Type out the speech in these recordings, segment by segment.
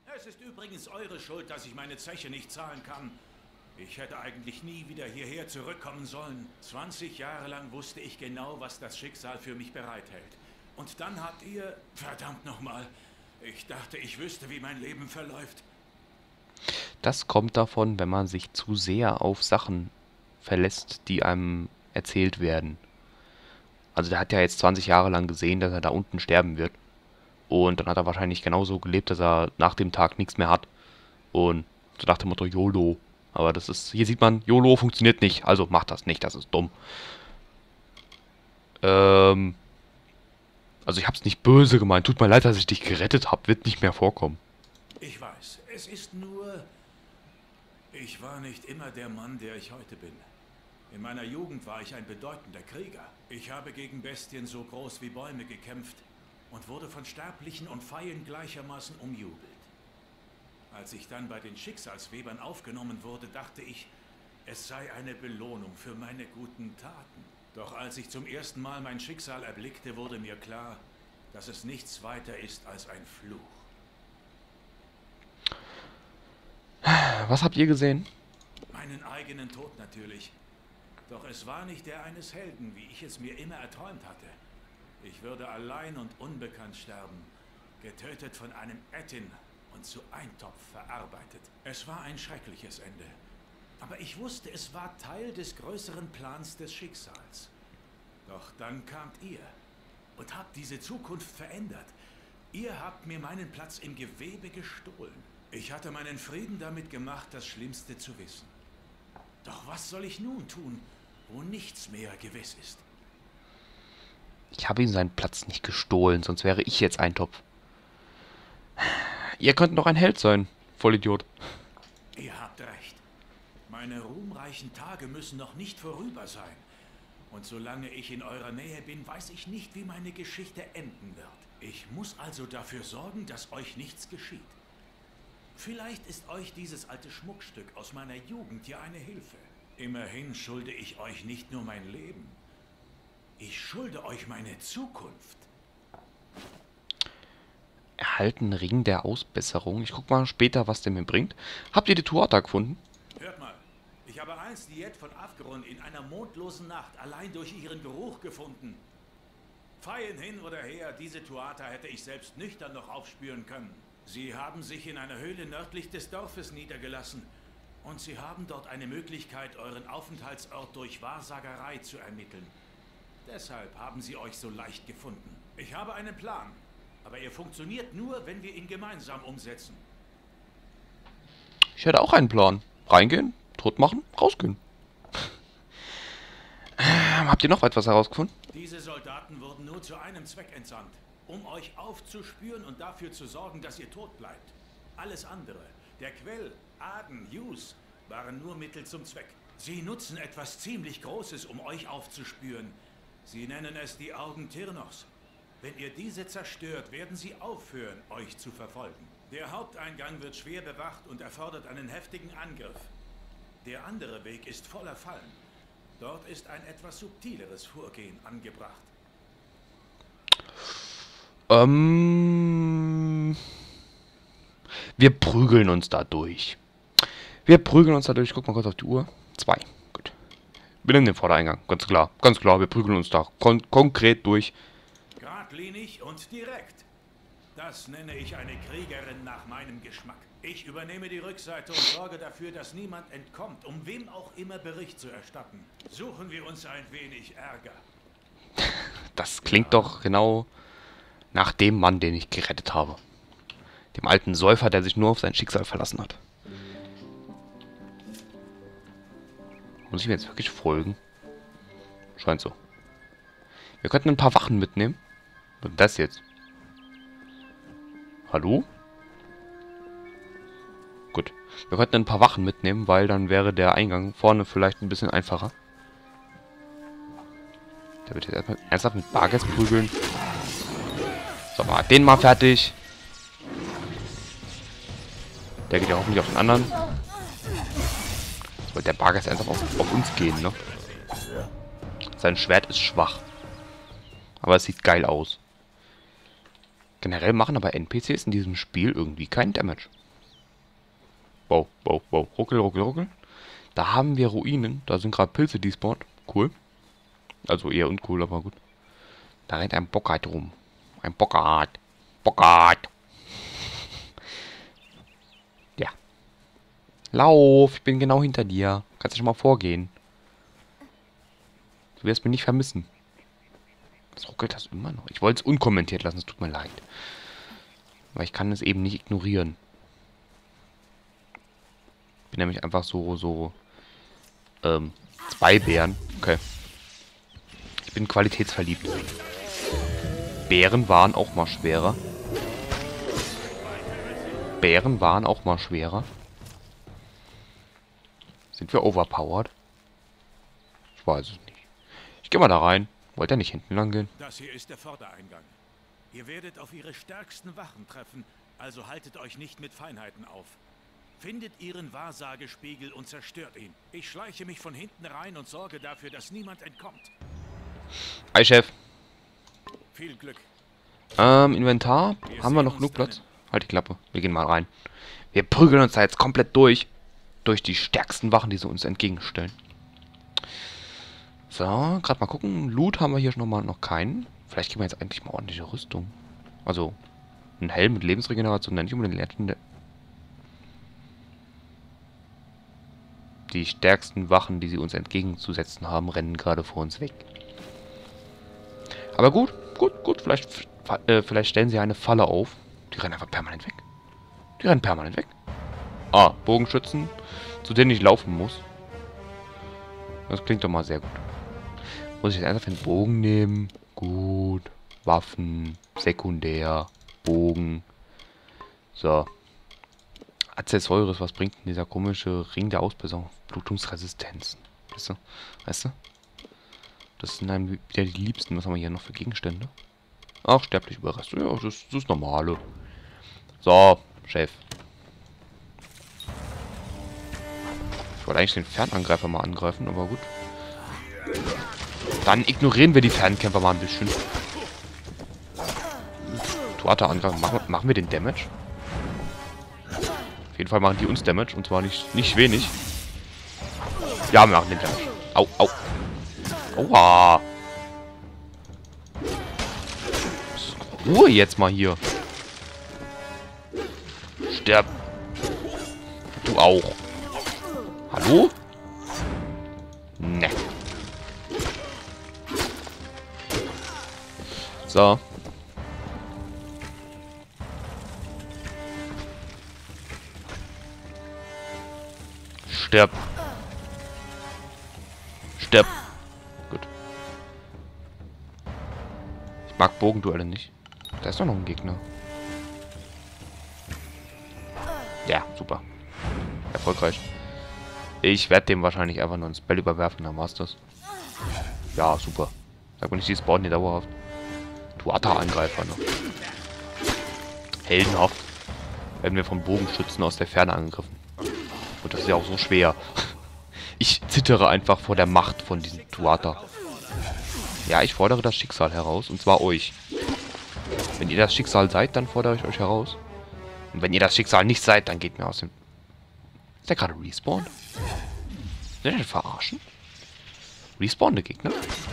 Es ist übrigens eure Schuld, dass ich meine Zeche nicht zahlen kann. Ich hätte eigentlich nie wieder hierher zurückkommen sollen. 20 Jahre lang wusste ich genau, was das Schicksal für mich bereithält. Und dann habt ihr... Verdammt nochmal. Ich dachte, ich wüsste, wie mein Leben verläuft. Das kommt davon, wenn man sich zu sehr auf Sachen verlässt, die einem erzählt werden. Also der hat ja jetzt 20 Jahre lang gesehen, dass er da unten sterben wird. Und dann hat er wahrscheinlich genauso gelebt, dass er nach dem Tag nichts mehr hat. Und so nach dem Motto YOLO. Aber das ist, hier sieht man, YOLO funktioniert nicht, also macht das nicht, das ist dumm. Also ich hab's nicht böse gemeint, tut mir leid, dass ich dich gerettet hab, wird nicht mehr vorkommen. Ich weiß, es ist nur... Ich war nicht immer der Mann, der ich heute bin. In meiner Jugend war ich ein bedeutender Krieger. Ich habe gegen Bestien so groß wie Bäume gekämpft und wurde von Sterblichen und Pfeilen gleichermaßen umjubelt. Als ich dann bei den Schicksalswebern aufgenommen wurde, dachte ich, es sei eine Belohnung für meine guten Taten. Doch als ich zum ersten Mal mein Schicksal erblickte, wurde mir klar, dass es nichts weiter ist als ein Fluch. Was habt ihr gesehen? Meinen eigenen Tod natürlich. Doch es war nicht der eines Helden, wie ich es mir immer erträumt hatte. Ich würde allein und unbekannt sterben, getötet von einem Ettin und zu Eintopf verarbeitet. Es war ein schreckliches Ende. Aber ich wusste, es war Teil des größeren Plans des Schicksals. Doch dann kamt ihr und habt diese Zukunft verändert. Ihr habt mir meinen Platz im Gewebe gestohlen. Ich hatte meinen Frieden damit gemacht, das Schlimmste zu wissen. Doch was soll ich nun tun, wo nichts mehr gewiss ist? Ich habe ihm seinen Platz nicht gestohlen, sonst wäre ich jetzt Eintopf. Ihr könnt noch ein Held sein, Vollidiot. Ihr habt recht. Meine ruhmreichen Tage müssen noch nicht vorüber sein. Und solange ich in eurer Nähe bin, weiß ich nicht, wie meine Geschichte enden wird. Ich muss also dafür sorgen, dass euch nichts geschieht. Vielleicht ist euch dieses alte Schmuckstück aus meiner Jugend ja eine Hilfe. Immerhin schulde ich euch nicht nur mein Leben. Ich schulde euch meine Zukunft. Erhalten Ring der Ausbesserung. Ich guck mal später, was der mir bringt. Habt ihr die Tuata gefunden? Hört mal, ich habe einst Diet von Afgeron in einer mondlosen Nacht allein durch ihren Geruch gefunden. Pfeilen hin oder her, diese Tuata hätte ich selbst nüchtern noch aufspüren können. Sie haben sich in einer Höhle nördlich des Dorfes niedergelassen. Und sie haben dort eine Möglichkeit, euren Aufenthaltsort durch Wahrsagerei zu ermitteln. Deshalb haben sie euch so leicht gefunden. Ich habe einen Plan, aber er funktioniert nur, wenn wir ihn gemeinsam umsetzen. Ich hätte auch einen Plan. Reingehen, tot machen, rausgehen. Habt ihr noch etwas herausgefunden? Diese Soldaten wurden nur zu einem Zweck entsandt. Um euch aufzuspüren und dafür zu sorgen, dass ihr tot bleibt. Alles andere, der Quell, Aden, Hughes, waren nur Mittel zum Zweck. Sie nutzen etwas ziemlich Großes, um euch aufzuspüren. Sie nennen es die Augen Tirnos. Wenn ihr diese zerstört, werden sie aufhören, euch zu verfolgen. Der Haupteingang wird schwer bewacht und erfordert einen heftigen Angriff. Der andere Weg ist voller Fallen. Dort ist ein etwas subtileres Vorgehen angebracht. Wir prügeln uns da durch. Guck mal kurz auf die Uhr. 2. Gut. Wir nehmen den Vordereingang. Ganz klar. Ganz klar, wir prügeln uns da konkret durch. Geradlinig und direkt. Das nenne ich eine Kriegerin nach meinem Geschmack. Ich übernehme die Rückseite und sorge dafür, dass niemand entkommt, um wem auch immer Bericht zu erstatten. Suchen wir uns ein wenig Ärger. Das klingt doch genau nach dem Mann, den ich gerettet habe. Dem alten Säufer, der sich nur auf sein Schicksal verlassen hat. Muss ich mir jetzt wirklich folgen? Scheint so. Wir könnten ein paar Wachen mitnehmen. Was ist das jetzt? Hallo? Gut. Wir könnten ein paar Wachen mitnehmen, weil dann wäre der Eingang vorne vielleicht ein bisschen einfacher. Der wird jetzt erstmal ernsthaft mit Bargeld prügeln. So, mal den mal fertig. Der geht ja hoffentlich auf den anderen. So, der Bargeld ernsthaft auf uns gehen, ne? Sein Schwert ist schwach. Aber es sieht geil aus. Generell machen aber NPCs in diesem Spiel irgendwie keinen Damage. Wow, wow, wow. Ruckel, ruckel, ruckel. Da haben wir Ruinen. Da sind gerade Pilze, die spawnen. Cool. Also eher uncool, aber gut. Da rennt ein Bockard rum. Ein Bockard. Bockard. Ja. Lauf, ich bin genau hinter dir. Kannst du schon mal vorgehen. Du wirst mich nicht vermissen. Was ruckelt das immer noch? Ich wollte es unkommentiert lassen, es tut mir leid. Aber ich kann es eben nicht ignorieren. Ich bin nämlich einfach so, zwei Bären. Okay. Ich bin qualitätsverliebt. Bären waren auch mal schwerer. Bären waren auch mal schwerer. Sind wir overpowered? Ich weiß es nicht. Ich gehe mal da rein. Wollt ihr nicht hinten lang gehen? Das hier ist der Vordereingang. Ihr werdet auf ihre stärksten Wachen treffen, also haltet euch nicht mit Feinheiten auf. Findet ihren Wahrsagespiegel und zerstört ihn. Ich schleiche mich von hinten rein und sorge dafür, dass niemand entkommt. Hi, Chef. Viel Glück. Inventar. Haben wir noch genug Platz? Halt die Klappe. Wir gehen mal rein. Wir prügeln uns da jetzt komplett durch. Durch die stärksten Wachen, die sie uns entgegenstellen. So, gerade mal gucken. Loot haben wir hier noch keinen. Vielleicht kriegen wir jetzt eigentlich mal ordentliche Rüstung. Also, ein Helm mit Lebensregeneration, nicht unbedingt Legende. Die stärksten Wachen, die sie uns entgegenzusetzen haben, rennen gerade vor uns weg. Aber gut. Vielleicht stellen sie eine Falle auf. Die rennen einfach permanent weg. Die rennen permanent weg. Ah, Bogenschützen, zu denen ich laufen muss. Das klingt doch mal sehr gut. Muss ich jetzt einfach den Bogen nehmen? Gut. Waffen, sekundär, Bogen. So. Accessoires, was bringt denn dieser komische Ring der Ausbesserung? Blutungsresistenzen. Weißt du? Das sind dann wieder die liebsten. Was haben wir hier noch für Gegenstände? Ach, sterbliche Überreste. Ja, das ist normale. So, Chef. Ich wollte eigentlich den Fernangreifer mal angreifen, aber gut. Dann ignorieren wir die Fernkämpfer mal ein bisschen. Tuata-Angreifer. Machen wir den Damage? Auf jeden Fall machen die uns Damage. Und zwar nicht wenig. Ja, wir machen den Damage. Au, au. Aua. Ruhe jetzt mal hier. Sterb. Du auch. Hallo? Ne. So. Stirb. Stirb. Gut. Ich mag Bogenduelle nicht. Da ist doch noch ein Gegner. Ja, super. Erfolgreich. Ich werde dem wahrscheinlich einfach nur ein Spell überwerfen, dann war's das. Ja, super. Sag mal nicht, die spawnen hier dauerhaft. Tuata-Angreifer noch. Heldenhaft. Werden wir von Bogenschützen aus der Ferne angegriffen. Und das ist ja auch so schwer. Ich zittere einfach vor der Macht von diesem Tuata. Ja, ich fordere das Schicksal heraus. Und zwar euch. Wenn ihr das Schicksal seid, dann fordere ich euch heraus. Und wenn ihr das Schicksal nicht seid, dann geht mir aus dem... Ist der gerade respawned? Will der verarschen? Respawnende Gegner?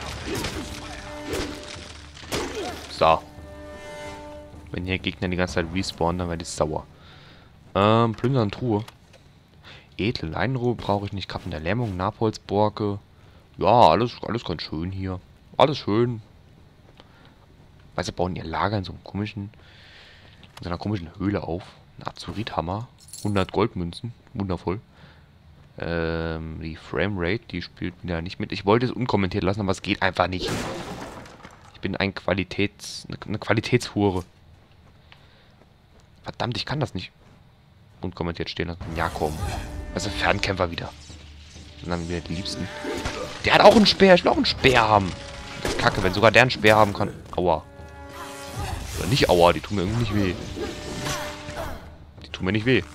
So. Wenn hier Gegner die ganze Zeit respawnen, dann werde ich sauer. Plündern Truhe. Edle Leinenruhe brauche ich nicht. Kappen der Lähmung, Napolsborke. Ja, alles ganz schön hier. Alles schön. Weißt du, bauen ihr Lager in so einer komischen Höhle auf. Ein Azurithammer. 100 Goldmünzen. Wundervoll. Die Framerate, die spielt wieder nicht mit. Ich wollte es unkommentiert lassen, aber es geht einfach nicht. Ich bin eine Qualitätshure. Verdammt, ich kann das nicht unkommentiert stehen lassen. Ja, komm. Also Fernkämpfer wieder. Und dann wieder die Liebsten. Der hat auch einen Speer. Ich will auch einen Speer haben. Das ist Kacke, wenn sogar der einen Speer haben kann. Aua. Oder nicht aua, die tun mir irgendwie nicht weh. Die tun mir nicht weh.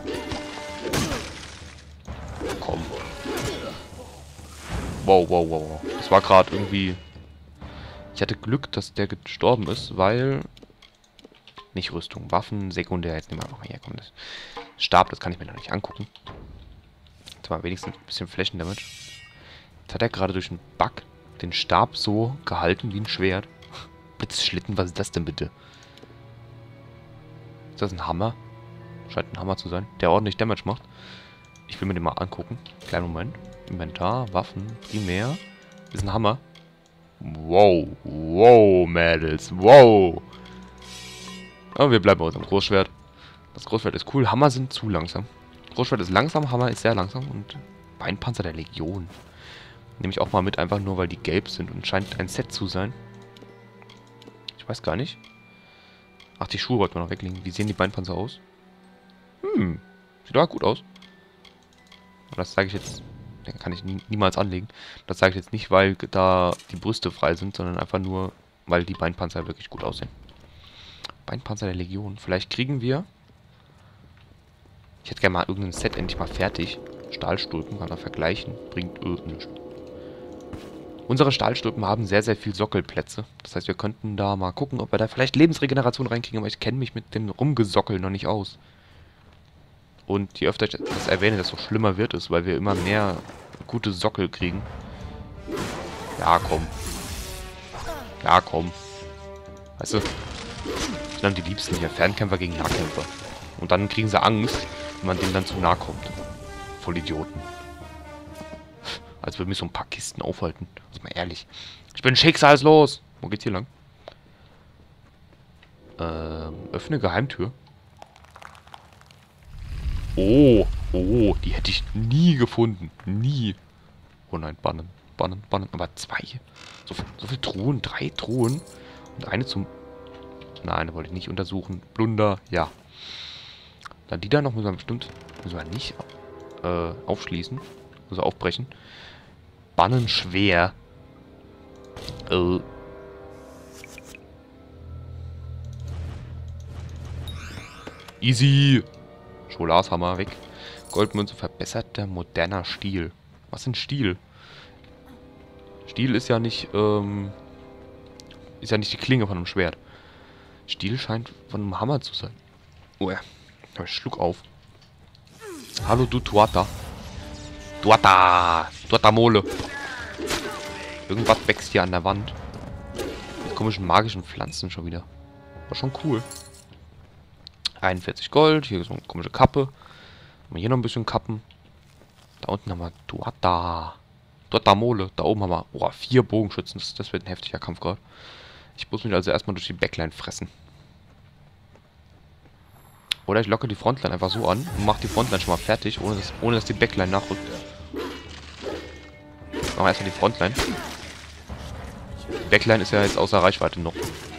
Komm. Wow, wow, wow, wow. Das war gerade irgendwie... Ich hatte Glück, dass der gestorben ist, weil... Nicht Rüstung, Waffen, sekundär. Jetzt nehmen wir einfach mal her. Komm, das Stab, das kann ich mir noch nicht angucken. Jetzt mal wenigstens ein bisschen Flächendamage. Jetzt hat er gerade durch einen Bug den Stab so gehalten wie ein Schwert. Blitzschlitten, was ist das denn bitte? Ist das ein Hammer? Scheint ein Hammer zu sein, der ordentlich Damage macht. Ich will mir den mal angucken. Kleinen Moment. Inventar, Waffen, primär. Ist ein Hammer. Wow. Wow, Mädels. Wow. Aber wir bleiben bei unserem Großschwert. Das Großschwert ist cool. Hammer sind zu langsam. Großschwert ist langsam, Hammer ist sehr langsam. Und Beinpanzer der Legion. Nehme ich auch mal mit, einfach nur, weil die gelb sind. Und scheint ein Set zu sein. Ich weiß gar nicht. Ach, die Schuhe wollten wir noch weglegen. Wie sehen die Beinpanzer aus? Sieht aber gut aus. Und das sage ich jetzt... Den kann ich niemals anlegen. Das sage ich jetzt nicht, weil da die Brüste frei sind, sondern einfach nur, weil die Beinpanzer wirklich gut aussehen. Beinpanzer der Legion. Vielleicht kriegen wir... Ich hätte gerne mal irgendein Set endlich mal fertig. Stahlstulpen kann man vergleichen. Bringt nichts. Unsere Stahlstulpen haben sehr, sehr viel Sockelplätze. Das heißt, wir könnten da mal gucken, ob wir da vielleicht Lebensregeneration reinkriegen. Aber ich kenne mich mit dem Rumgesockel noch nicht aus. Und je öfter ich das erwähne, desto schlimmer wird es, weil wir immer mehr gute Sockel kriegen. Ja, komm. Ja, komm. Weißt du, das sind dann die Liebsten hier. Fernkämpfer gegen Nahkämpfer. Und dann kriegen sie Angst, wenn man denen dann zu nahe kommt. Voll Idioten. Als würde mich so ein paar Kisten aufhalten. Also mal ehrlich. Ich bin schicksalslos. Wo geht's hier lang? Öffne Geheimtür. Oh, die hätte ich nie gefunden. Nie. Oh nein, bannen. Aber 2. So viele Truhen, 3 Truhen. Und eine zum... Nein, da wollte ich nicht untersuchen. Plunder, ja. Dann die da noch müssen wir bestimmt... Müssen wir nicht aufschließen. Also aufbrechen. Bannen schwer. Easy. Scholashammer weg. Goldmünze, verbesserter, moderner Stiel. Was ist ein Stiel? Stiel ist ja nicht, ist ja nicht die Klinge von einem Schwert. Stiel scheint von einem Hammer zu sein. Oh ja. Ich schluck auf. Hallo, du Tuata. Tuata-Mole. Irgendwas wächst hier an der Wand. Die komischen magischen Pflanzen schon wieder. War schon cool. 41 Gold, hier ist so eine komische Kappe. Haben wir hier noch ein bisschen Kappen. Da unten haben wir Tuata-Mole. Da oben haben wir 4 Bogenschützen. Das wird ein heftiger Kampf gerade. Ich muss mich also erstmal durch die Backline fressen. Oder ich locke die Frontline einfach so an und mache die Frontline schon mal fertig, ohne dass die Backline nachrückt. Machen wir erstmal die Frontline. Die Backline ist ja jetzt außer Reichweite noch.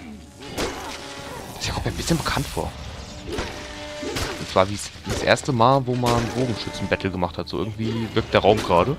Das kommt mir ein bisschen bekannt vor. Und zwar wie das erste Mal, wo man Bogenschützen-Battle gemacht hat. So irgendwie wirkt der Raum gerade.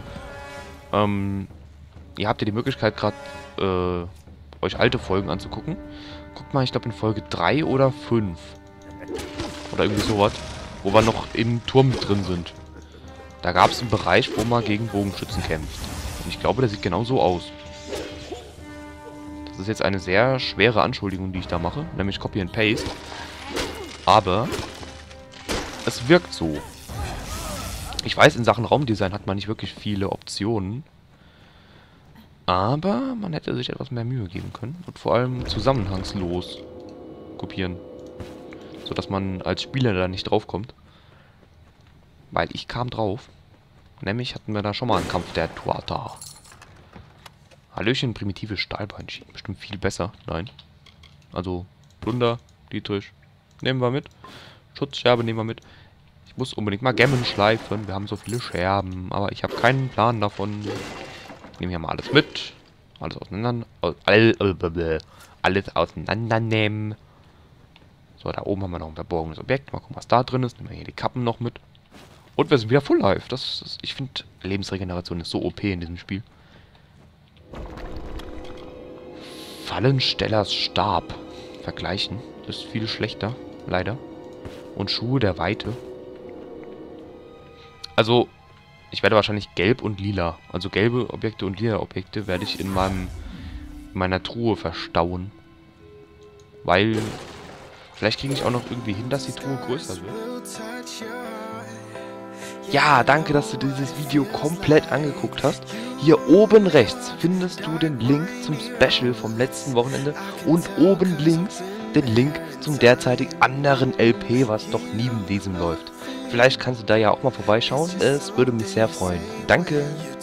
Ihr habt ja die Möglichkeit gerade euch alte Folgen anzugucken. Guckt mal, ich glaube in Folge 3 oder 5. Oder irgendwie sowas. Wo wir noch im Turm drin sind. Da gab es einen Bereich, wo man gegen Bogenschützen kämpft. Und ich glaube, der sieht genau so aus. Das ist jetzt eine sehr schwere Anschuldigung, die ich da mache. Nämlich Copy and Paste. Aber es wirkt so. Ich weiß, in Sachen Raumdesign hat man nicht wirklich viele Optionen. Aber man hätte sich etwas mehr Mühe geben können. Und vor allem zusammenhangslos kopieren. Sodass man als Spieler da nicht drauf kommt. Weil ich kam drauf. Nämlich hatten wir da schon mal einen Kampf der Tuata. Hallöchen, primitive Stahlbeinchen. Bestimmt viel besser. Nein. Also, Plunder, Dietrich. Nehmen wir mit. Schutzscherbe nehmen wir mit. Ich muss unbedingt mal Gemmen schleifen. Wir haben so viele Scherben. Aber ich habe keinen Plan davon. Ich nehme hier mal alles mit. Alles auseinander. Alles auseinandernehmen. So, da oben haben wir noch ein verborgenes Objekt. Mal gucken, was da drin ist. Nehmen wir hier die Kappen noch mit. Und wir sind wieder Full Life. Ich finde, Lebensregeneration ist so OP in diesem Spiel. Fallenstellers Stab. Vergleichen. Ist viel schlechter. Leider. Und Schuhe der Weite. Also, ich werde wahrscheinlich gelb und lila. Also gelbe Objekte und lila Objekte werde ich in meiner Truhe verstauen. Weil Vielleicht kriege ich auch noch irgendwie hin, dass die Truhe größer wird. Ja, danke, dass du dieses Video komplett angeguckt hast. Hier oben rechts findest du den Link zum Special vom letzten Wochenende und oben links den Link zum derzeitig anderen LP, was doch neben diesem läuft. Vielleicht kannst du da ja auch mal vorbeischauen. Es würde mich sehr freuen. Danke!